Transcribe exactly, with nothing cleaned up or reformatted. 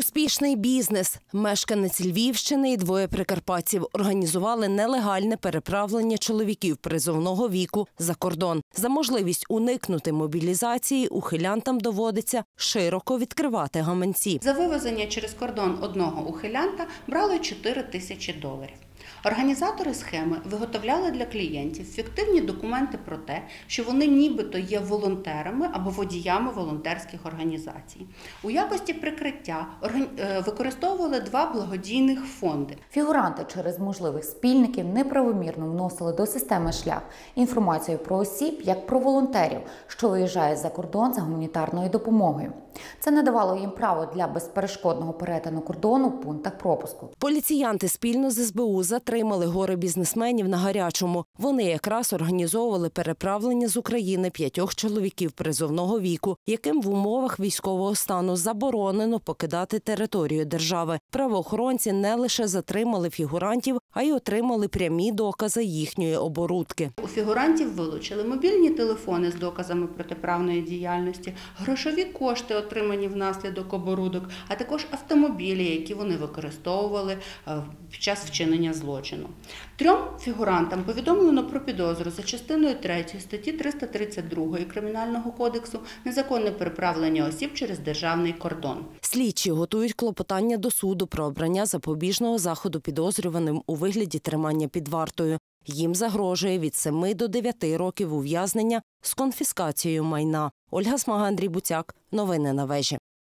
Успішний бізнес. Мешканець Львівщини і двоє прикарпатців організували нелегальне переправлення чоловіків призовного віку за кордон. За можливість уникнути мобілізації ухилянтам доводиться широко відкривати гаманці. За вивезення через кордон одного ухилянта брали чотири тисячі доларів. Організатори схеми виготовляли для клієнтів фіктивні документи про те, що вони нібито є волонтерами або водіями волонтерських організацій. У якості прикриття використовували два благодійних фонди. Фігуранти через можливих спільників неправомірно вносили до системи шлях інформацію про осіб, як про волонтерів, що виїжджають за кордон за гуманітарною допомогою. Це не давало їм право для безперешкодного перетину кордону в пунктах пропуску. Поліціянти спільно з ес бе у затримали горе бізнесменів на гарячому. Вони якраз організовували переправлення з України п'ятьох чоловіків призовного віку, яким в умовах військового стану заборонено покидати територію держави. Правоохоронці не лише затримали фігурантів, а й отримали прямі докази їхньої оборудки. У фігурантів вилучили мобільні телефони з доказами протиправної діяльності, грошові кошти, отримані внаслідок оборудок, а також автомобілі, які вони використовували під час вчинення злочину. Трьом фігурантам повідомлено про підозру за частиною третьої статті триста тридцять другої Кримінального кодексу «Незаконне переправлення осіб через державний кордон». Слідчі готують клопотання до суду про обрання запобіжного заходу підозрюваним у вигляді тримання під вартою. Їм загрожує від семи до дев'яти років ув'язнення з конфіскацією майна. Ольга Смага, Андрій Буцяк. Новини на Вежі.